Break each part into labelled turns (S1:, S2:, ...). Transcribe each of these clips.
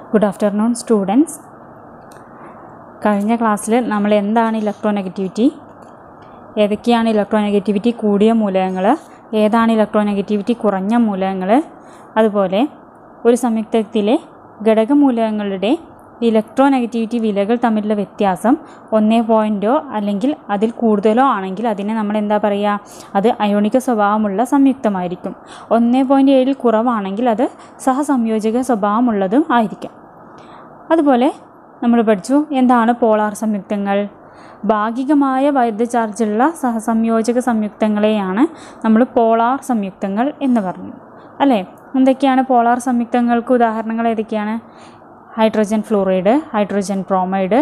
S1: Good afternoon, students. കഴിഞ്ഞ ക്ലാസ്സിൽ നമ്മൾ എന്താണ് ഇലക്ട്രോനെഗറ്റിവിറ്റി, ഏതൊക്കെയാണ് ഇലക്ട്രോനെഗറ്റിവിറ്റി കൂടിയ മൂലകങ്ങൾ, ഏതാണ് ഇലക്ട്രോനെഗറ്റിവിറ്റി കുറഞ്ഞ മൂലകങ്ങൾ, അതുപോലെ ഒരു സംയുക്തത്തിലെ ഘടകമൂലകങ്ങളുടെ ഇലക്ട്രോനെഗറ്റിവിറ്റി വിലകൾ തമ്മിലുള്ള വ്യത്യാസം 1 അല്ലെങ്കിൽ അതിൽ കൂടുതലോ ആണെങ്കിൽ അതിനെ നമ്മൾ എന്താ പറയുക, അത് അയോണിക സ്വഭാവമുള്ള സംയുക്തമായിരിക്കും. 1.7 കുറവാണെങ്കിൽ അത് സഹസംയോജക സ്വഭാവമുള്ളതും ആയിരിക്കും. അതുപോലെ നമ്മൾ പഠിച്ചു എന്താണ് പോളാർ സംയുക്തങ്ങൾ. ഭാഗികമായ വൈദ്യുത ചാർജുള്ള സഹസംയോജക സംയുക്തങ്ങളെയാണ് നമ്മൾ പോളാർ സംയുക്തങ്ങൾ എന്ന് പറഞ്ഞു, അല്ലേ? എന്തൊക്കെയാണ് പോളാർ സംയുക്തങ്ങൾക്ക് ഉദാഹരണങ്ങൾ? ഏതൊക്കെയാണ്? ഹൈഡ്രജൻ ഫ്ലൂറൈഡ്, ഹൈഡ്രജൻ ബ്രോമൈഡ്,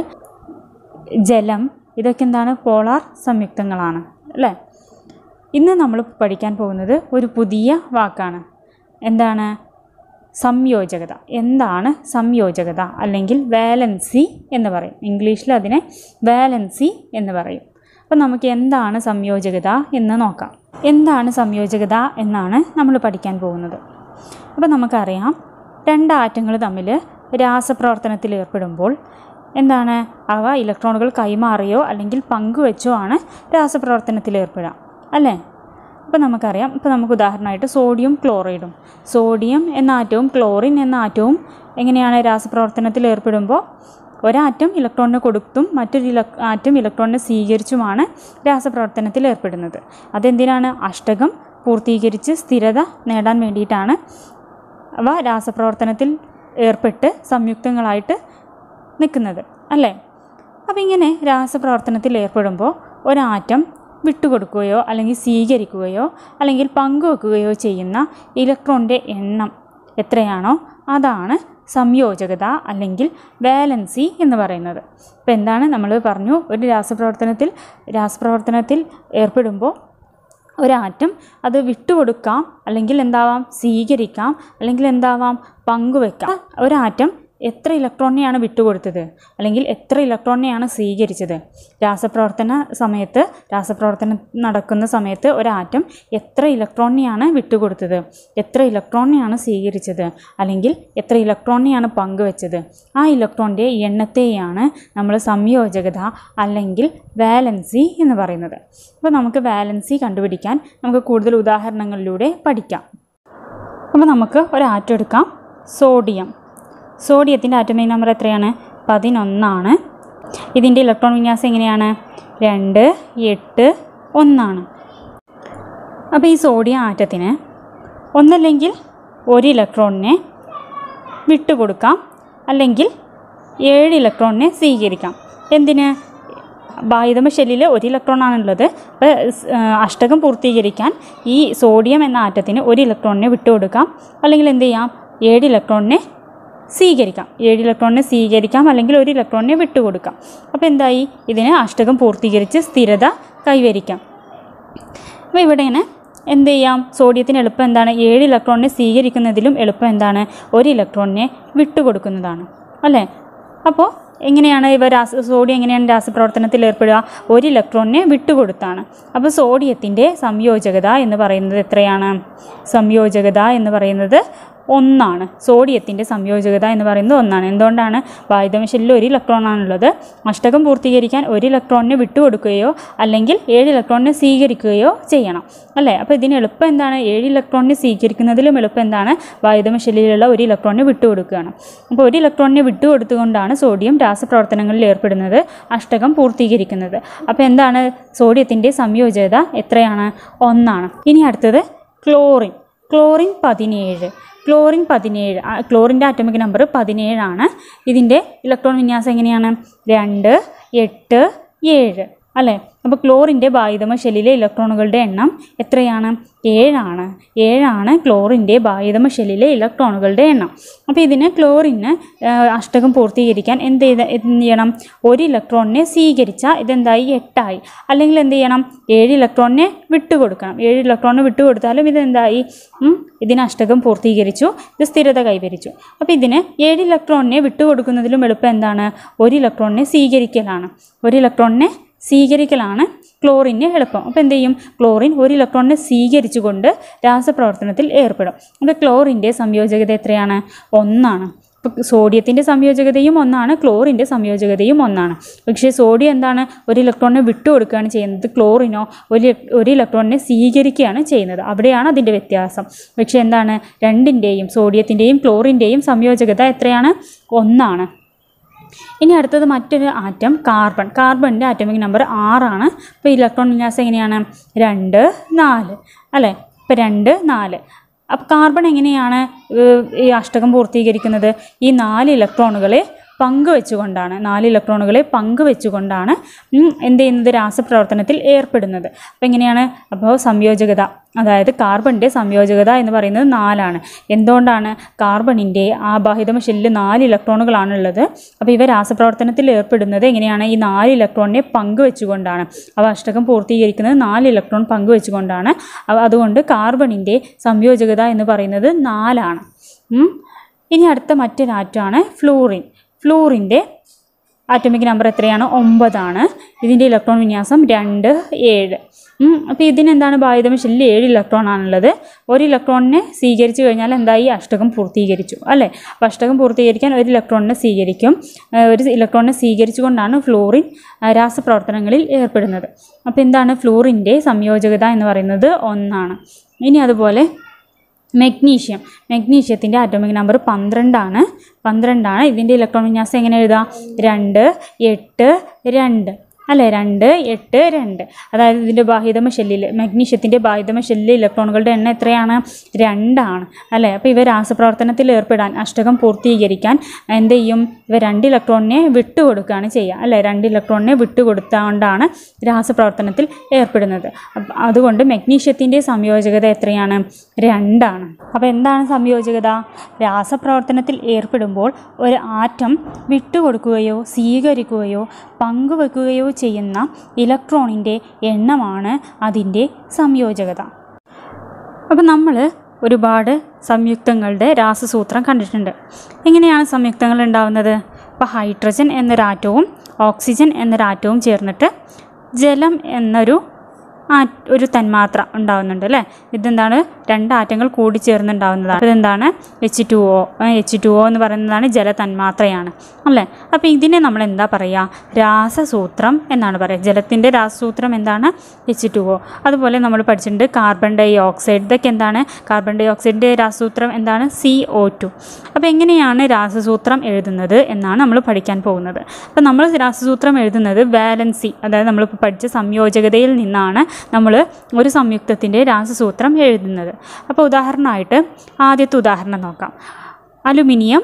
S1: ജലം, ഇതൊക്കെ എന്താണ്? പോളാർ സംയുക്തങ്ങളാണ്, അല്ലേ? ഇന്ന് നമ്മൾ പഠിക്കാൻ പോകുന്നത് ഒരു പുതിയ വാക്കാണ്. എന്താണ്? സംയോജകത. എന്താണ് സംയോജകത അല്ലെങ്കിൽ വാലൻസി എന്ന് പറയും. ഇംഗ്ലീഷിൽ അതിനെ വാലൻസി എന്ന് പറയും. അപ്പം നമുക്ക് എന്താണ് സംയോജകത എന്ന് നോക്കാം. എന്താണ് സംയോജകത എന്നാണ് നമ്മൾ പഠിക്കാൻ പോകുന്നത്. അപ്പം നമുക്കറിയാം, 2 ആറ്റങ്ങൾ തമ്മിൽ രാസപ്രവർത്തനത്തിൽ ഏർപ്പെടുമ്പോൾ എന്താണ്, അവ ഇലക്ട്രോണുകൾ കൈമാറിയോ അല്ലെങ്കിൽ പങ്കുവെച്ചോ ആണ് രാസപ്രവർത്തനത്തിൽ ഏർപ്പെടുക, അല്ലേ? അപ്പോൾ നമുക്കറിയാം, ഇപ്പോൾ നമുക്ക് ഉദാഹരണമായിട്ട് സോഡിയം ക്ലോറൈഡും, സോഡിയം എന്ന ആറ്റവും ക്ലോറിൻ എന്ന ആറ്റവും എങ്ങനെയാണ് രാസപ്രവർത്തനത്തിൽ ഏർപ്പെടുമ്പോൾ ഒരാറ്റം ഇലക്ട്രോണിനെ കൊടുത്തും മറ്റൊരു ആറ്റം ഇലക്ട്രോണിനെ സ്വീകരിച്ചുമാണ് രാസപ്രവർത്തനത്തിൽ ഏർപ്പെടുന്നത്. അതെന്തിനാണ്? അഷ്ടകം പൂർത്തീകരിച്ച് സ്ഥിരത നേടാൻ വേണ്ടിയിട്ടാണ് അവ രാസപ്രവർത്തനത്തിൽ ഏർപ്പെട്ട് സംയുക്തങ്ങളായിട്ട് നിൽക്കുന്നത്, അല്ലേ? അപ്പോൾ ഇങ്ങനെ രാസപ്രവർത്തനത്തിൽ ഏർപ്പെടുമ്പോൾ ഒരാറ്റം വിട്ടുകൊടുക്കുകയോ അല്ലെങ്കിൽ സ്വീകരിക്കുകയോ അല്ലെങ്കിൽ പങ്കുവെക്കുകയോ ചെയ്യുന്ന ഇലക്ട്രോണിൻ്റെ എണ്ണം എത്രയാണോ അതാണ് സംയോജകത അല്ലെങ്കിൽ വാലൻസി എന്ന് പറയുന്നത്. ഇപ്പോൾ എന്താണ് നമ്മൾ പറഞ്ഞു, ഒരു രാസപ്രവർത്തനത്തിൽ ഏർപ്പെടുമ്പോൾ ഒരാറ്റം അത് വിട്ടുകൊടുക്കാം, അല്ലെങ്കിൽ എന്താവാം, സ്വീകരിക്കാം, അല്ലെങ്കിൽ എന്താവാം, പങ്കുവെക്കാം. ഒരാറ്റം എത്ര ഇലക്ട്രോണിനെയാണ് വിട്ടുകൊടുത്തത് അല്ലെങ്കിൽ എത്ര ഇലക്ട്രോണിനെയാണ് സ്വീകരിച്ചത്? രാസപ്രവർത്തനം നടക്കുന്ന സമയത്ത് ഒരാറ്റം എത്ര ഇലക്ട്രോണിനെയാണ് വിട്ടുകൊടുത്തത്, എത്ര ഇലക്ട്രോണിനെയാണ് സ്വീകരിച്ചത്, അല്ലെങ്കിൽ എത്ര ഇലക്ട്രോണിനെയാണ് പങ്കുവെച്ചത്? ആ ഇലക്ട്രോണിൻ്റെ എണ്ണത്തെയാണ് നമ്മൾ സംയോജകത അല്ലെങ്കിൽ വാലൻസി എന്ന് പറയുന്നത്. അപ്പോൾ നമുക്ക് വാലൻസി കണ്ടുപിടിക്കാൻ നമുക്ക് കൂടുതൽ ഉദാഹരണങ്ങളിലൂടെ പഠിക്കാം. അപ്പോൾ നമുക്ക് ഒരാറ്റം എടുക്കാം, സോഡിയം. സോഡിയത്തിൻ്റെ ആറ്റോമിക് നമ്പർ എത്രയാണ്? 11 ആണ്. ഇതിൻ്റെ ഇലക്ട്രോൺ വിന്യാസം എങ്ങനെയാണ്? 2, 8, 1 ആണ്. അപ്പോൾ ഈ സോഡിയം ആറ്റത്തിന് ഒന്നല്ലെങ്കിൽ ഒരു ഇലക്ട്രോണിനെ വിട്ടുകൊടുക്കാം, അല്ലെങ്കിൽ 7 ഇലക്ട്രോണിനെ സ്വീകരിക്കാം. എന്തിന്? ബാഹ്യതമ ഷെല്ലിൽ 1 ഇലക്ട്രോണാണുള്ളത്. അപ്പോൾ അഷ്ടകം പൂർത്തീകരിക്കാൻ ഈ സോഡിയം എന്ന ആറ്റത്തിന് 1 ഇലക്ട്രോണിനെ വിട്ടുകൊടുക്കാം, അല്ലെങ്കിൽ എന്ത് ചെയ്യാം, 7 ഇലക്ട്രോണിനെ സ്വീകരിക്കാം. 7 ഇലക്ട്രോണിനെ സ്വീകരിക്കാം, അല്ലെങ്കിൽ 1 ഇലക്ട്രോണിനെ വിട്ടുകൊടുക്കാം. അപ്പോൾ എന്തായി? ഇതിന് അഷ്ടകം പൂർത്തീകരിച്ച് സ്ഥിരത കൈവരിക്കാം. അപ്പോൾ ഇവിടെയാണ് എന്ത് ചെയ്യാം, സോഡിയത്തിന് എളുപ്പം എന്താണ്? 7 ഇലക്ട്രോണിനെ സ്വീകരിക്കുന്നതിലും എളുപ്പം എന്താണ്? 1 ഇലക്ട്രോണിനെ വിട്ടുകൊടുക്കുന്നതാണ്, അല്ലേ? അപ്പോൾ എങ്ങനെയാണ് സോഡിയം എങ്ങനെയാണ് രാസപ്രവർത്തനത്തിൽ ഏർപ്പെടുക? 1 ഇലക്ട്രോണിനെ വിട്ടുകൊടുത്താണ്. അപ്പോൾ സോഡിയത്തിൻ്റെ സംയോജകത എന്ന് പറയുന്നത് എത്രയാണ്? സംയോജകത എന്ന് പറയുന്നത് 1 ആണ്. സോഡിയത്തിൻ്റെ സംയോജകത എന്ന് പറയുന്നത് 1 ആണ്. എന്തുകൊണ്ടാണ്? ബാഹ്യതമ ഷെല്ലിൽ 1 ഇലക്ട്രോണാണുള്ളത്. അഷ്ടകം പൂർത്തീകരിക്കാൻ 1 ഇലക്ട്രോണിനെ വിട്ടുകൊടുക്കുകയോ അല്ലെങ്കിൽ 7 ഇലക്ട്രോണിനെ സ്വീകരിക്കുകയോ ചെയ്യണം, അല്ലേ? അപ്പോൾ ഇതിന് എളുപ്പം എന്താണ്? 7 ഇലക്ട്രോണിനെ സ്വീകരിക്കുന്നതിലും എളുപ്പം എന്താണ്? ബാഹ്യതമ ഷെല്ലിലുള്ള 1 ഇലക്ട്രോണിനെ വിട്ടുകൊടുക്കുകയാണ്. അപ്പോൾ 1 ഇലക്ട്രോണിനെ വിട്ടുകൊടുത്തുകൊണ്ടാണ് സോഡിയം രാസപ്രവർത്തനങ്ങളിൽ ഏർപ്പെടുന്നത്, അഷ്ടകം പൂർത്തീകരിക്കുന്നത്. അപ്പോൾ എന്താണ്? സോഡിയത്തിൻ്റെ സംയോജകത എത്രയാണ്? 1 ആണ്. ഇനി അടുത്തത് ക്ലോറിൻ. ക്ലോറിൻ 17. ക്ലോറിൻ്റെ ആറ്റോമിക് നമ്പർ 17 ആണ്. ഇതിൻ്റെ ഇലക്ട്രോൺ വിന്യാസം എങ്ങനെയാണ്? 2, 8, 7, അല്ലേ? അപ്പോൾ ക്ലോറിൻ്റെ ബാഹ്യതമ ഷെല്ലിലെ ഇലക്ട്രോണുകളുടെ എണ്ണം എത്രയാണ്? 7 ആണ്. 7 ആണ് ക്ലോറിൻ്റെ ബാഹ്യതമ ഷെല്ലിലെ ഇലക്ട്രോണുകളുടെ എണ്ണം. അപ്പോൾ ഇതിന് ക്ലോറിന് അഷ്ടകം പൂർത്തീകരിക്കാൻ എന്ത് ചെയ്യണം? 1 ഇലക്ട്രോണിനെ സ്വീകരിച്ചാൽ ഇതെന്തായി? 8 ആയി. അല്ലെങ്കിൽ എന്ത് ചെയ്യണം? 7 ഇലക്ട്രോണിനെ വിട്ടുകൊടുക്കണം. 7 ഇലക്ട്രോണിനെ വിട്ടുകൊടുത്താലും ഇതെന്തായി? ഇതിന് അഷ്ടകം പൂർത്തീകരിച്ചു, ഇത് സ്ഥിരത കൈവരിച്ചു. അപ്പോൾ ഇതിന് 7 ഇലക്ട്രോണിനെ വിട്ടുകൊടുക്കുന്നതിലും എളുപ്പം എന്താണ്? 1 ഇലക്ട്രോണിനെ സ്വീകരിക്കലാണ്. 1 ഇലക്ട്രോണിനെ സ്വീകരിക്കലാണ് ക്ലോറിന് എളുപ്പം. അപ്പോൾ എന്ത് ചെയ്യും? ക്ലോറിൻ 1 ഇലക്ട്രോണിനെ സ്വീകരിച്ചുകൊണ്ട് രാസപ്രവർത്തനത്തിൽ ഏർപ്പെടും. അപ്പോൾ ക്ലോറിൻ്റെ സംയോജകത എത്രയാണ്? 1 ആണ്. അപ്പോൾ സോഡിയത്തിൻ്റെ സംയോജകതയും ഒന്നാണ്, ക്ലോറിൻ്റെ സംയോജകതയും ഒന്നാണ്. പക്ഷേ സോഡിയം എന്താണ്, ഒരു ഇലക്ട്രോണിനെ വിട്ടുകൊടുക്കുകയാണ് ചെയ്യുന്നത്, ക്ലോറിനോ ഒരു ഇലക്ട്രോണിനെ സ്വീകരിക്കുകയാണ് ചെയ്യുന്നത്. അവിടെയാണ് അതിൻ്റെ വ്യത്യാസം. പക്ഷേ എന്താണ്, രണ്ടിൻ്റെയും സോഡിയത്തിൻ്റെയും ക്ലോറിൻ്റെയും സംയോജകത എത്രയാണ്? 1 ആണ്. ഇനി അടുത്തത് മറ്റൊരു ആറ്റം കാർബൺ. കാർബണിൻ്റെ ആറ്റോമിക് നമ്പർ 6 ആണ്. ഇപ്പോൾ ഇലക്ട്രോൺ വിന്യാസം എങ്ങനെയാണ്? 2, 4 അല്ലേ? ഇപ്പോൾ 2, 4. അപ്പോൾ കാർബൺ എങ്ങനെയാണ് ഈ അഷ്ടകം പൂർത്തീകരിക്കുന്നത്? ഈ 4 ഇലക്ട്രോണുകളെ പങ്കുവെച്ചുകൊണ്ടാണ് എന്ത് ചെയ്യുന്നത്? രാസപ്രവർത്തനത്തിൽ ഏർപ്പെടുന്നത്. അപ്പോൾ എങ്ങനെയാണ്? അപ്പോൾ സംയോജകത, അതായത് കാർബണിൻ്റെ സംയോജകത എന്ന് പറയുന്നത് 4 ആണ്. എന്തുകൊണ്ടാണ്? കാർബണിൻ്റെ ആബാഹിതമ ഷെല്ലിൽ 4 ഇലക്ട്രോണുകളാണുള്ളത്. അപ്പോൾ ഇവ രാസപ്രവർത്തനത്തിൽ ഏർപ്പെടുന്നത് എങ്ങനെയാണ്? ഈ 4 ഇലക്ട്രോണിനെ പങ്കുവെച്ചുകൊണ്ടാണ്. അവ അഷ്ടകം പൂർത്തീകരിക്കുന്നത് 4 ഇലക്ട്രോൺ പങ്കുവെച്ചുകൊണ്ടാണ്. അതുകൊണ്ട് കാർബണിൻ്റെ സംയോജകത എന്ന് പറയുന്നത് 4 ആണ്. ഇനി അടുത്ത മറ്റൊരാറ്റമാണ് ഫ്ലൂറിൻ. ഫ്ലൂറിൻ്റെ ആറ്റോമിക് നമ്പർ എത്രയാണ്? 9 ആണ്. ഇതിൻ്റെ ഇലക്ട്രോൺ വിന്യാസം 2, 7. അപ്പോൾ ഇതിനെന്താണ്? ബാഹിതമ ഷെല്ലിൽ 7 ഇലക്ട്രോൺ ആണുള്ളത്. ഒരു ഇലക്ട്രോണിനെ സ്വീകരിച്ചു കഴിഞ്ഞാൽ എന്തായി? അഷ്ടകം പൂർത്തീകരിച്ചു അല്ലേ? അപ്പോൾ അഷ്ടകം പൂർത്തീകരിക്കാൻ ഒരു ഇലക്ട്രോണിനെ സ്വീകരിക്കും. ഒരു ഇലക്ട്രോണിനെ സ്വീകരിച്ചുകൊണ്ടാണ് ഫ്ലൂറിൻ രാസപ്രവർത്തനങ്ങളിൽ ഏർപ്പെടുന്നത്. അപ്പോൾ എന്താണ്? ഫ്ലൂറിൻ്റെ സംയോജകത എന്ന് പറയുന്നത് 1 ആണ്. ഇനി അതുപോലെ മെഗ്നീഷ്യത്തിൻ്റെ ആറ്റോമിക് നമ്പർ 12 ആണ്. ഇതിൻ്റെ ഇലക്ട്രോൺ വിന്യാസം എങ്ങനെ എഴുതാം? 2, 8, 2 അല്ലേ? 2, 8, 2. അതായത് ഇതിൻ്റെ ബാഹിതമ ഷെല്ലിൽ, മെഗ്നീഷ്യത്തിൻ്റെ ബാഹിതമ ഷെല്ലിൽ ഇലക്ട്രോണുകളുടെ എണ്ണം എത്രയാണ്? 2 ആണ് അല്ലേ? അപ്പോൾ ഇവ രാസപ്രവർത്തനത്തിൽ ഏർപ്പെടാൻ, അഷ്ടകം പൂർത്തീകരിക്കാൻ എന്ത് ചെയ്യും? ഇവ 2 ഇലക്ട്രോണിനെ വിട്ടുകൊടുക്കുകയാണ് ചെയ്യുക അല്ലേ? 2 ഇലക്ട്രോണിനെ വിട്ടുകൊടുത്തുകൊണ്ടാണ് രാസപ്രവർത്തനത്തിൽ ഏർപ്പെടുന്നത്. അതുകൊണ്ട് മെഗ്നീഷ്യത്തിൻ്റെ സംയോജകത എത്രയാണ്? 2 ആണ്. അപ്പോൾ എന്താണ് സംയോജകത? രാസപ്രവർത്തനത്തിൽ ഏർപ്പെടുമ്പോൾ ഒരു ആറ്റം വിട്ടുകൊടുക്കുകയോ സ്വീകരിക്കുകയോ പങ്കുവെക്കുകയോ ചെയ്യുന്ന ഇലക്ട്രോണിൻ്റെ എണ്ണമാണ് അതിൻ്റെ സംയോജകത. അപ്പോൾ നമ്മൾ ഒരുപാട് സംയുക്തങ്ങളുടെ രാസസൂത്രം കണ്ടിട്ടുണ്ട്. എങ്ങനെയാണ് സംയുക്തങ്ങൾ ഉണ്ടാവുന്നത്? ഇപ്പോൾ ഹൈഡ്രജൻ എന്നൊരാറ്റവും ഓക്സിജൻ എന്നൊരാറ്റവും ചേർന്നിട്ട് ജലം എന്നൊരു തന്മാത്ര ഉണ്ടാവുന്നുണ്ട് അല്ലേ? ഇതെന്താണ്? 2 ആറ്റങ്ങൾ കൂടി ചേർന്നുണ്ടാവുന്നതാണ്. ഇതെന്താണ്? H2O എന്ന് പറയുന്നതാണ് ജലതന്മാത്രയാണ് അല്ലേ? അപ്പോൾ ഇതിനെ നമ്മൾ എന്താ പറയുക? രാസസൂത്രം എന്നാണ് പറയുക. ജലത്തിൻ്റെ രാസസൂത്രം എന്താണ്? H2O. അതുപോലെ നമ്മൾ പഠിച്ചിട്ടുണ്ട് കാർബൺ ഡൈ ഓക്സൈഡ്. ഇതൊക്കെ എന്താണ്? കാർബൺ ഡൈ ഓക്സൈഡിൻ്റെ രാസസൂത്രം എന്താണ്? CO2. അപ്പോൾ എങ്ങനെയാണ് രാസസൂത്രം എഴുതുന്നത് എന്നാണ് നമ്മൾ പഠിക്കാൻ പോകുന്നത്. അപ്പോൾ നമ്മൾ രാസസൂത്രം എഴുതുന്നത് വാലൻസി, അതായത് നമ്മളിപ്പോൾ പഠിച്ച സംയോജകതയിൽ നിന്നാണ് നമ്മൾ ഒരു സംയുക്തത്തിൻ്റെ രാസസൂത്രം എഴുതുന്നത്. അപ്പോൾ ഉദാഹരണമായിട്ട് ആദ്യത്തെ ഉദാഹരണം നോക്കാം. അലുമിനിയം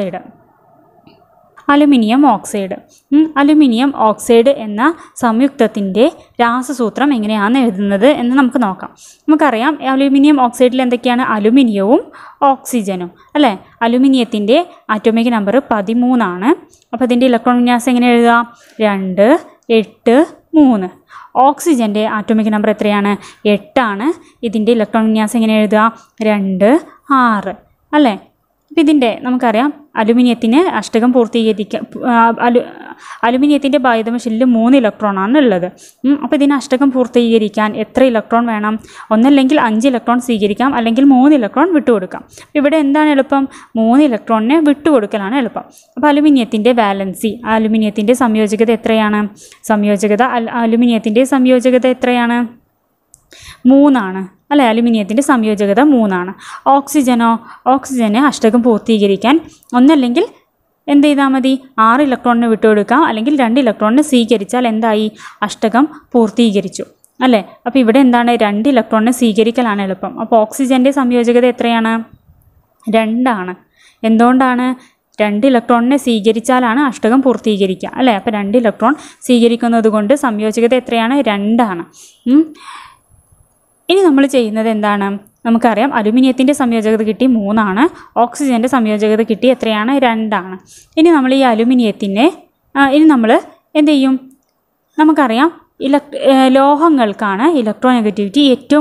S1: ഓക്സൈഡ് എന്ന സംയുക്തത്തിൻ്റെ രാസസൂത്രം എങ്ങനെയാണ് എഴുതുന്നത് എന്ന് നമുക്ക് നോക്കാം. നമുക്കറിയാം അലുമിനിയം ഓക്സൈഡിൽ എന്തൊക്കെയാണ്? അലുമിനിയവും ഓക്സിജനും അല്ലേ? അലുമിനിയത്തിൻ്റെ ആറ്റോമിക് നമ്പർ 13 ആണ്. അപ്പോൾ അതിൻ്റെ ഇലക്ട്രോൺ വിന്യാസം എങ്ങനെ എഴുതാം? 2, 8, 3. ഓക്സിജൻ്റെ ആറ്റോമിക് നമ്പർ എത്രയാണ്? 8 ആണ്. ഇതിൻ്റെ ഇലക്ട്രോൺ വിന്യാസം എങ്ങനെ എഴുതുക? 2, 6 അല്ലേ? അപ്പോൾ ഇതിൻ്റെ നമുക്കറിയാം അലുമിനിയത്തിന് അഷ്ടകം പൂർത്തീകരിക്കാൻ അലുമിനിയത്തിൻ്റെ ബാഹിതമ ഷെല്ലിൽ 3 ഇലക്ട്രോണാണ് ഉള്ളത്. അപ്പോൾ ഇതിന് അഷ്ടകം പൂർത്തീകരിക്കാൻ എത്ര ഇലക്ട്രോൺ വേണം? ഒന്നല്ലെങ്കിൽ 5 ഇലക്ട്രോൺ സ്വീകരിക്കാം, അല്ലെങ്കിൽ 3 ഇലക്ട്രോൺ വിട്ടുകൊടുക്കാം. ഇവിടെ എന്താണ് എളുപ്പം? 3 ഇലക്ട്രോണിനെ വിട്ടുകൊടുക്കലാണ് എളുപ്പം. അപ്പോൾ അലുമിനിയത്തിൻ്റെ വാലൻസി, അലുമിനിയത്തിൻ്റെ സംയോജകത എത്രയാണ്? അലുമിനിയത്തിൻ്റെ സംയോജകത എത്രയാണ്? 3 ആണ് അല്ലേ? അലുമിനിയത്തിൻ്റെ സംയോജകത 3 ആണ്. ഓക്സിജന് അഷ്ടകം പൂർത്തീകരിക്കാൻ ഒന്നല്ലെങ്കിൽ എന്ത് ചെയ്താൽ മതി? 6 ഇലക്ട്രോണിന് വിട്ടുകൊടുക്കാം, അല്ലെങ്കിൽ 2 ഇലക്ട്രോണിന് സ്വീകരിച്ചാൽ എന്തായി? അഷ്ടകം പൂർത്തീകരിച്ചു അല്ലേ? അപ്പോൾ ഇവിടെ എന്താണ്? 2 ഇലക്ട്രോണിനെ സ്വീകരിക്കലാണ് എളുപ്പം. അപ്പോൾ ഓക്സിജൻ്റെ സംയോജകത എത്രയാണ്? 2 ആണ്. എന്തുകൊണ്ടാണ്? 2 ഇലക്ട്രോണിനെ സ്വീകരിച്ചാലാണ് അഷ്ടകം പൂർത്തീകരിക്കുക അല്ലേ? അപ്പോൾ 2 ഇലക്ട്രോൺ സ്വീകരിക്കുന്നത് കൊണ്ട് സംയോജകത എത്രയാണ്? 2 ആണ്. ഇനി നമ്മൾ ചെയ്യുന്നത് എന്താണ്? നമുക്കറിയാം അലുമിനിയത്തിൻ്റെ സംയോജകത കിട്ടി 3 ആണ്. ഓക്സിജൻ്റെ സംയോജകത കിട്ടി എത്രയാണ്? 2 ആണ്. ഇനി നമ്മൾ ഈ അലുമിനിയത്തിനെ നമ്മൾ എന്ത് ചെയ്യും? നമുക്കറിയാം ലോഹങ്ങൾക്കാണ് ഇലക്ട്രോനെഗറ്റിവിറ്റി ഏറ്റവും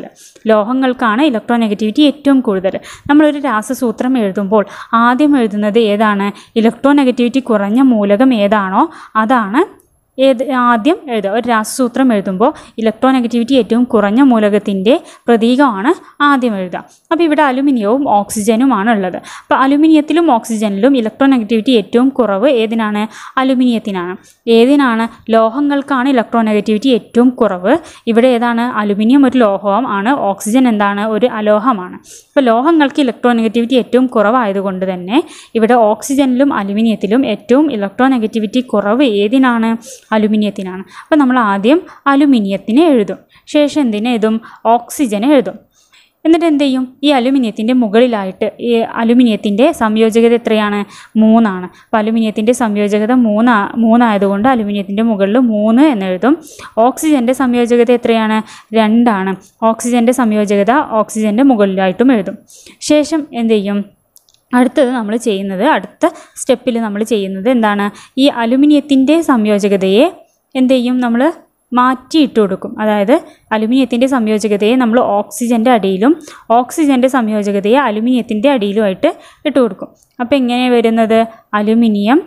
S1: കൂടുതൽ. നമ്മളൊരു രാസസൂത്രം എഴുതുമ്പോൾ ആദ്യം എഴുതുന്നത് ഏതാണ്? ഇലക്ട്രോനെഗറ്റിവിറ്റി കുറഞ്ഞ മൂലകം ഏതാണോ അതാണ് ആദ്യം എഴുതുക. ഒരു രാസസൂത്രം എഴുതുമ്പോൾ ഇലക്ട്രോനെഗറ്റിവിറ്റി ഏറ്റവും കുറഞ്ഞ മൂലകത്തിൻ്റെ പ്രതീകമാണ് ആദ്യം എഴുതുക. അപ്പോൾ ഇവിടെ അലുമിനിയവും ഓക്സിജനുമാണ് ഉള്ളത്. അപ്പോൾ അലുമിനിയത്തിലും ഓക്സിജനിലും ഇലക്ട്രോനെഗറ്റിവിറ്റി ഏറ്റവും കുറവ് ഏതിനാണ്? അലുമിനിയത്തിനാണ്. ഏതിനാണ്? ലോഹങ്ങൾക്കാണ് ഇലക്ട്രോനെഗറ്റിവിറ്റി ഏറ്റവും കുറവ്. ഇവിടെ ഏതാണ്? അലുമിനിയം ഒരു ലോഹമാണ്, ഓക്സിജൻ എന്താണ്? ഒരു അലോഹമാണ്. അപ്പോൾ ലോഹങ്ങൾക്ക് ഇലക്ട്രോനെഗറ്റിവിറ്റി ഏറ്റവും കുറവായതുകൊണ്ട് തന്നെ ഇവിടെ ഓക്സിജനിലും അലുമിനിയത്തിലും ഏറ്റവും ഇലക്ട്രോനെഗറ്റിവിറ്റി കുറവ് ഏതിനാണ്? അലുമിനിയത്തിനാണ്. അപ്പോൾ നമ്മൾ ആദ്യം അലുമിനിയത്തിനെ എഴുതും, ശേഷം എന്തിനെ എഴുതും? ഓക്സിജനെ എഴുതും. എന്നിട്ട് എന്ത് ചെയ്യും? ഈ അലുമിനിയത്തിൻ്റെ മുകളിലായിട്ട് ഈ അലുമിനിയത്തിൻ്റെ സംയോജകത എത്രയാണ്? 3 ആണ്. അപ്പോൾ അലുമിനിയത്തിൻ്റെ സംയോജകത 3 ആയതുകൊണ്ട് അലുമിനിയത്തിൻ്റെ മുകളിൽ 3 എന്ന് എഴുതും. ഓക്സിജൻ്റെ സംയോജകത എത്രയാണ്? 2 ആണ്. ഓക്സിജൻ്റെ സംയോജകത ഓക്സിജൻ്റെ മുകളിലായിട്ടും എഴുതും. ശേഷം എന്ത് ചെയ്യും? അടുത്തത് നമ്മൾ ചെയ്യുന്നത്, അടുത്ത സ്റ്റെപ്പിൽ നമ്മൾ ചെയ്യുന്നത് എന്താണ്? ഈ അലുമിനിയത്തിൻ്റെ സംയോജകതയെ എന്ത് ചെയ്യും? നമ്മൾ മാറ്റിയിട്ട് കൊടുക്കും. അതായത് അലുമിനിയത്തിൻ്റെ സംയോജകതയെ നമ്മൾ ഓക്സിജൻ്റെ അടിയിലും ഓക്സിജൻ്റെ സംയോജകതയെ അലുമിനിയത്തിൻ്റെ അടിയിലുമായിട്ട് ഇട്ട് കൊടുക്കും. അപ്പോൾ എങ്ങനെയാണ് വരുന്നത്? അലുമിനിയം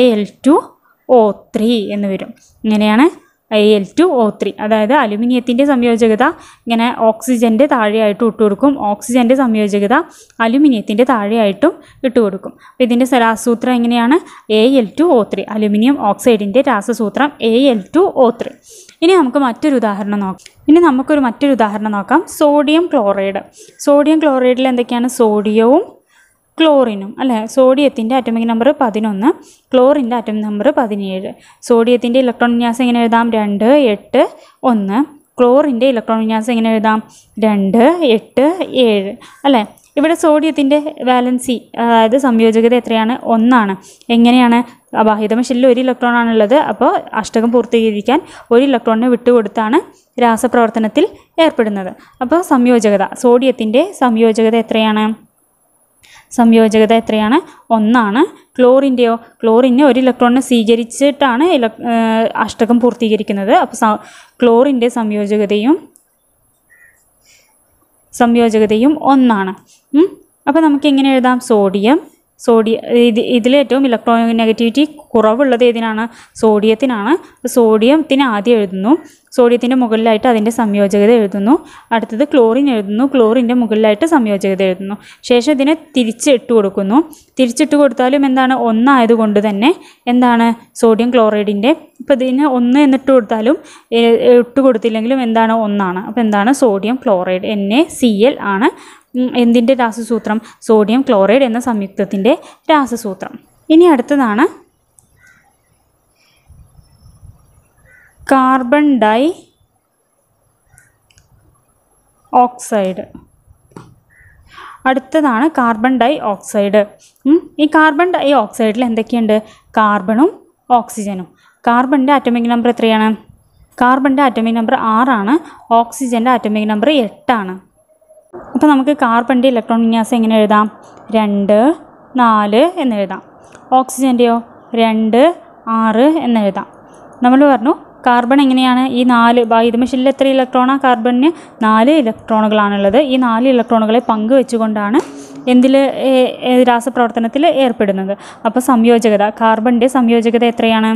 S1: Al2O3 എന്ന് വരും. ഇങ്ങനെയാണ് Al2O3. അതായത് അലുമിനിയത്തിൻ്റെ സംയോജകത ഇങ്ങനെ ഓക്സിജൻ്റെ താഴെയായിട്ടും ഇട്ട് കൊടുക്കും, ഓക്സിജൻ്റെ സംയോജകത അലുമിനിയത്തിൻ്റെ താഴെയായിട്ടും ഇട്ട് കൊടുക്കും. അപ്പോൾ ഇതിൻ്റെ രാസസൂത്രം എങ്ങനെയാണ്? Al2O3. അലുമിനിയം ഓക്സൈഡിൻ്റെ രാസസൂത്രം Al2O3. ഇനി നമുക്ക് മറ്റൊരു ഉദാഹരണം നോക്കാം. Sodium chloride. സോഡിയം ക്ലോറൈഡിൽ എന്തൊക്കെയാണ്? സോഡിയവും ക്ലോറിനും അല്ലേ? സോഡിയത്തിൻ്റെ അറ്റോമിക് നമ്പർ 11, ക്ലോറിൻ്റെ അറ്റോമിക് നമ്പർ 17. സോഡിയത്തിൻ്റെ ഇലക്ട്രോൺ വിന്യാസം എങ്ങനെ എഴുതാം? 2, 8, 1. ക്ലോറിൻ്റെ ഇലക്ട്രോൺ വിന്യാസം എങ്ങനെ എഴുതാം? 2, 8, 7 അല്ലേ? ഇവിടെ സോഡിയത്തിൻ്റെ വാലൻസി അതായത് സംയോജകത എത്രയാണ്? 1 ആണ്. എങ്ങനെയാണ്? അബാഹിതമ ഷെല്ലിൽ 1 ഇലക്ട്രോൺ ആണുള്ളത്. അപ്പോൾ അഷ്ടകം പൂർത്തീകരിക്കാൻ 1 ഇലക്ട്രോണിനെ വിട്ടുകൊടുത്താണ് രാസപ്രവർത്തനത്തിൽ ഏർപ്പെടുന്നത്. അപ്പോൾ സോഡിയത്തിൻ്റെ സംയോജകത എത്രയാണ്? 1 ആണ്. ക്ലോറിൻ്റെയോ? ക്ലോറിന് 1 ഇലക്ട്രോണിനെ സ്വീകരിച്ചിട്ടാണ് അഷ്ടകം പൂർത്തീകരിക്കുന്നത്. അപ്പോൾ ക്ലോറിൻ്റെ സംയോജകതയും 1 ആണ്. അപ്പോൾ നമുക്ക് എങ്ങനെ എഴുതാം? ഇതിലേറ്റവും ഇലക്ട്രോനെഗറ്റിവിറ്റി കുറവുള്ളത് ഏതിനാണ്? സോഡിയത്തിനാണ്. സോഡിയത്തിന് ആദ്യം എഴുതുന്നു, സോഡിയത്തിൻ്റെ മുകളിലായിട്ട് അതിൻ്റെ സംയോജകത എഴുതുന്നു. അടുത്തത് ക്ലോറിൻ എഴുതുന്നു, ക്ലോറിൻ്റെ മുകളിലായിട്ട് സംയോജകത എഴുതുന്നു. ശേഷം ഇതിനെ തിരിച്ചിട്ട് കൊടുക്കുന്നു. തിരിച്ചിട്ട് കൊടുത്താലും എന്താണ്? 1 ആയതുകൊണ്ട് തന്നെ എന്താണ്? സോഡിയം ക്ലോറൈഡിൻ്റെ ഇപ്പോൾ ഇതിന് 1 എന്നിട്ട് കൊടുത്താലും ഇട്ട് കൊടുത്തില്ലെങ്കിലും എന്താണ്? 1 ആണ്. അപ്പോൾ എന്താണ്? സോഡിയം ക്ലോറൈഡ് NaCl ആണ് എന്തിൻ്റെ രാസസൂത്രം? സോഡിയം ക്ലോറൈഡ് എന്ന സംയുക്തത്തിൻ്റെ രാസസൂത്രം. ഇനി അടുത്തതാണ് കാർബൺ ഡൈ ഓക്സൈഡ്. ഈ കാർബൺ ഡൈ ഓക്സൈഡിൽ എന്തൊക്കെയുണ്ട്? കാർബണും ഓക്സിജനും. കാർബണിൻ്റെ അറ്റോമിക് നമ്പർ എത്രയാണ്? കാർബണിൻ്റെ അറ്റോമിക് നമ്പർ 6 ആണ്. ഓക്സിജൻ്റെ അറ്റോമിക് നമ്പർ 8 ആണ്. അപ്പോൾ നമുക്ക് കാർബണിൻ്റെ ഇലക്ട്രോൺ വിന്യാസം എങ്ങനെ എഴുതാം? 2, 4 എന്ന് എഴുതാം. ഓക്സിജൻ്റെയോ? 2, 6 എന്ന് എഴുതാം. നമ്മൾ പറഞ്ഞു കാർബൺ എങ്ങനെയാണ്? ഈ 4 ബാഹ്യതമ ഷെല്ലിൽ എത്ര ഇലക്ട്രോണാണ്? കാർബണിന് 4 ഇലക്ട്രോണുകളാണുള്ളത്. ഈ 4 ഇലക്ട്രോണുകളെ പങ്കുവെച്ചുകൊണ്ടാണ് രാസപ്രവർത്തനത്തിൽ ഏർപ്പെടുന്നത്. അപ്പോൾ കാർബണിൻ്റെ സംയോജകത എത്രയാണ്?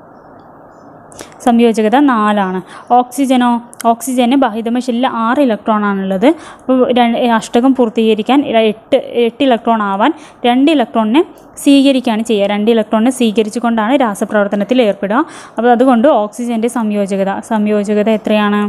S1: സംയോജകത 4 ആണ്. ഓക്സിജന് ബാഹ്യതമ ഷെല്ലിൽ 6 ഇലക്ട്രോൺ ആണുള്ളത്. അപ്പോൾ അഷ്ടകം പൂർത്തീകരിക്കാൻ 8 ഇലക്ട്രോൺ ആവാൻ 2 ഇലക്ട്രോണിനെ സ്വീകരിക്കുകയാണ് ചെയ്യുക. 2 ഇലക്ട്രോണിനെ സ്വീകരിച്ചുകൊണ്ടാണ് രാസപ്രവർത്തനത്തിൽ ഏർപ്പെടുക. അപ്പോൾ അതുകൊണ്ട് ഓക്സിജൻ്റെ സംയോജകത എത്രയാണ്?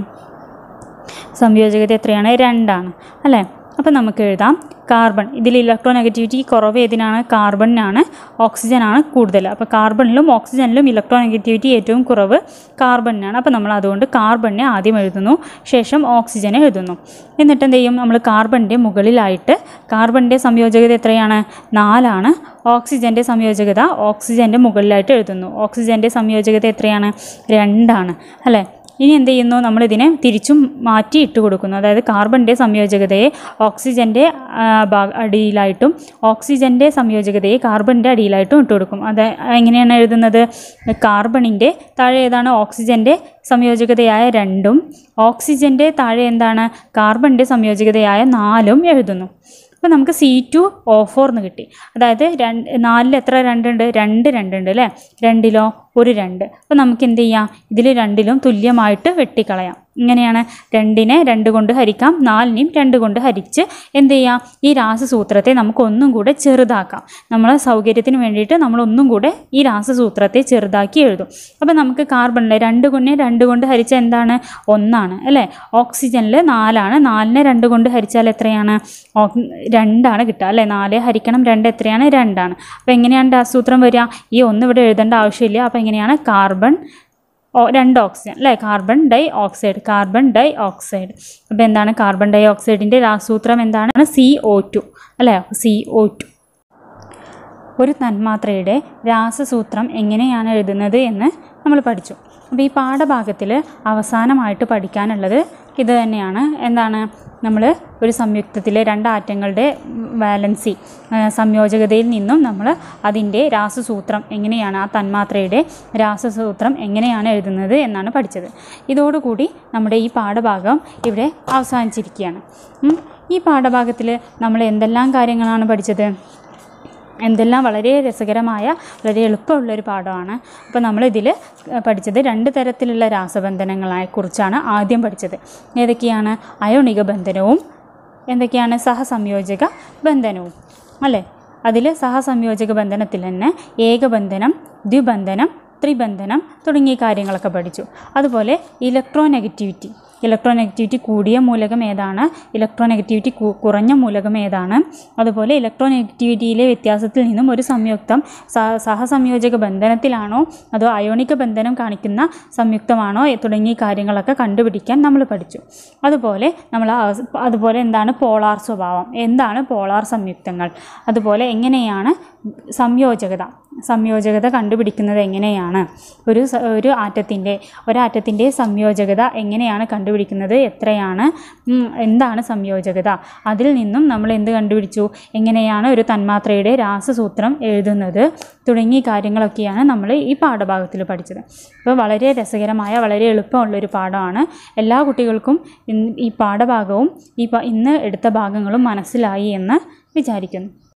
S1: 2 ആണ് അല്ലേ? അപ്പോൾ നമുക്ക് എഴുതാം കാർബൺ. ഇതിൽ ഇലക്ട്രോനെഗറ്റിവിറ്റി കുറവ് ഏതിനാണ്? കാർബണിനാണ്. ഓക്സിജനാണ് കൂടുതൽ. അപ്പോൾ കാർബണിലും ഓക്സിജനിലും ഇലക്ട്രോനെഗറ്റിവിറ്റി ഏറ്റവും കുറവ് കാർബണിനാണ്. അപ്പോൾ നമ്മൾ അതുകൊണ്ട് കാർബണിനെ ആദ്യം എഴുതുന്നു, ശേഷം ഓക്സിജനെ എഴുതുന്നു. എന്നിട്ട് എന്ത് ചെയ്യും? നമ്മൾ കാർബണിൻ്റെ മുകളിലായിട്ട് കാർബണിൻ്റെ സംയോജകത എത്രയാണ്? 4 ആണ്. ഓക്സിജൻ്റെ സംയോജകത ഓക്സിജൻ്റെ മുകളിലായിട്ട് എഴുതുന്നു. ഓക്സിജൻ്റെ സംയോജകത എത്രയാണ്? 2 ആണ് അല്ലേ? ഇനി എന്ത് ചെയ്യുന്നു? നമ്മളിതിനെ തിരിച്ചും മാറ്റി ഇട്ട് കൊടുക്കുന്നു. അതായത് കാർബണിൻ്റെ സംയോജകതയെ ഓക്സിജൻ്റെ അടിയിലായിട്ടും ഓക്സിജൻ്റെ സംയോജകതയെ കാർബണിൻ്റെ അടിയിലായിട്ടും ഇട്ട് കൊടുക്കും. അത് എങ്ങനെയാണ് എഴുതുന്നത്? കാർബണിൻ്റെ താഴെ ഏതാണ്? ഓക്സിജൻ്റെ സംയോജകതയായ 2ഉം ഓക്സിജൻ്റെ താഴെ എന്താണ്? കാർബണിൻ്റെ സംയോജകതയായ 4ഉം എഴുതുന്നു. അപ്പോൾ നമുക്ക് C2O4 എന്ന് കിട്ടി. അതായത് 4ൽ എത്ര 2 ഉണ്ട്? 2 ഉണ്ട് അല്ലേ? 2ലോ ഒരു 2. അപ്പോൾ നമുക്ക് എന്ത് ചെയ്യാം, ഇതിൽ രണ്ടിലും തുല്യമായിട്ട് വെട്ടിക്കളയാം. ഇങ്ങനെയാണ് 2നെ 2 കൊണ്ട് ഹരിക്കാം, 4നെയും 2 കൊണ്ട് ഹരിച്ച് എന്ത് ചെയ്യാം, ഈ രാസസൂത്രത്തെ നമുക്ക് ഒന്നും കൂടെ ചെറുതാക്കാം. നമ്മളെ സൗകര്യത്തിന് വേണ്ടിയിട്ട് നമ്മൾ ഒന്നും കൂടെ ഈ രാസസൂത്രത്തെ ചെറുതാക്കി എഴുതും. അപ്പോൾ നമുക്ക് കാർബണിൽ 2 കൊണ്ട് ഹരിച്ചാൽ എന്താണ്, 1 അല്ലേ. ഓക്സിജനിൽ 4, 4നെ 2 കൊണ്ട് ഹരിച്ചാൽ എത്രയാണ്, 2 കിട്ടുക അല്ലേ. 4 ഹരിക്കണം 2 എത്രയാണ്, 2. അപ്പോൾ എങ്ങനെയാണ് രാസസൂത്രം വരിക, ഈ 1 ഇവിടെ എഴുതേണ്ട ആവശ്യമില്ല. അപ്പോൾ എങ്ങനെയാണ്, കാർബൺ 2 ഓക്സിജൻ അല്ലേ, കാർബൺ ഡൈ ഓക്സൈഡ്. അപ്പോൾ എന്താണ് കാർബൺ ഡൈ ഓക്സൈഡിൻ്റെ രാസസൂത്രം എന്താണ്, CO2 അല്ലേ, CO2. ഒരു തന്മാത്രയുടെ രാസസൂത്രം എങ്ങനെയാണ് എഴുതുന്നത് എന്ന് നമ്മൾ പഠിച്ചു. അപ്പോൾ ഈ പാഠഭാഗത്തിൽ അവസാനമായിട്ട് പഠിക്കാനുള്ളത് ഇത് തന്നെയാണ്. എന്താണ്, നമ്മൾ ഒരു സംയുക്തത്തിലെ 2 ആറ്റങ്ങളുടെ വാലൻസി സംയോജകതയിൽ നിന്നും നമ്മൾ അതിൻ്റെ രാസസൂത്രം എങ്ങനെയാണ്, ആ തന്മാത്രയുടെ രാസസൂത്രം എങ്ങനെയാണ് എഴുതുന്നത് എന്നാണ് പഠിച്ചത്. ഇതോടുകൂടി നമ്മുടെ ഈ പാഠഭാഗം ഇവിടെ അവസാനിച്ചിരിക്കുകയാണ്. ഈ പാഠഭാഗത്തിൽ നമ്മൾ എന്തെല്ലാം കാര്യങ്ങളാണ് പഠിച്ചത്, എന്തെല്ലാം വളരെ രസകരമായ വളരെ എളുപ്പമുള്ളൊരു പാഠമാണ്. അപ്പോൾ നമ്മളിതിൽ പഠിച്ചത് 2 തരത്തിലുള്ള രാസബന്ധനങ്ങളെക്കുറിച്ചാണ് ആദ്യം പഠിച്ചത്. ഏതൊക്കെയാണ്, അയോണിക ബന്ധനവും എന്തൊക്കെയാണ്, സഹസംയോജക ബന്ധനവും അല്ലേ. അതിൽ സഹസംയോജക ബന്ധനത്തിൽ തന്നെ ഏകബന്ധനം, ദ്വിബന്ധനം, ത്രിബന്ധനം തുടങ്ങിയ കാര്യങ്ങളൊക്കെ പഠിച്ചു. അതുപോലെ ഇലക്ട്രോനെഗറ്റിവിറ്റി കൂടിയ മൂലകം ഏതാണ്, ഇലക്ട്രോനെഗറ്റിവിറ്റി കുറഞ്ഞ മൂലകം ഏതാണ്, അതുപോലെ ഇലക്ട്രോനെഗറ്റിവിറ്റിയിലെ വ്യത്യാസത്തിൽ നിന്നും ഒരു സംയുക്തം സഹസംയോജക ബന്ധനത്തിലാണോ അതോ അയോണിക ബന്ധനം കാണിക്കുന്ന സംയുക്തമാണോ തുടങ്ങിയ കാര്യങ്ങളൊക്കെ കണ്ടുപിടിക്കാൻ നമ്മൾ പഠിച്ചു. അതുപോലെ എന്താണ് പോളാർ സ്വഭാവം, എന്താണ് പോളാർ സംയുക്തങ്ങൾ, അതുപോലെ എങ്ങനെയാണ് സംയോജകത കണ്ടുപിടിക്കുന്നത്, എങ്ങനെയാണ് ഒരു ആറ്റത്തിൻ്റെ സംയോജകത എങ്ങനെയാണ് കണ്ടുപിടിക്കുന്നത്, എത്രയാണ്, എന്താണ് സംയോജകത, അതിൽ നിന്നും നമ്മൾ എന്ത് കണ്ടുപിടിച്ചു, എങ്ങനെയാണ് ഒരു തന്മാത്രയുടെ രാസസൂത്രം എഴുതുന്നത് തുടങ്ങിയ കാര്യങ്ങളൊക്കെയാണ് നമ്മൾ ഈ പാഠഭാഗത്തിൽ പഠിച്ചത്. അപ്പോൾ വളരെ രസകരമായ വളരെ എളുപ്പമുള്ളൊരു പാഠമാണ്. എല്ലാ കുട്ടികൾക്കും ഈ പാഠഭാഗവും ഇന്ന് എടുത്ത ഭാഗങ്ങളും മനസ്സിലായി എന്ന് വിചാരിക്കുന്നു.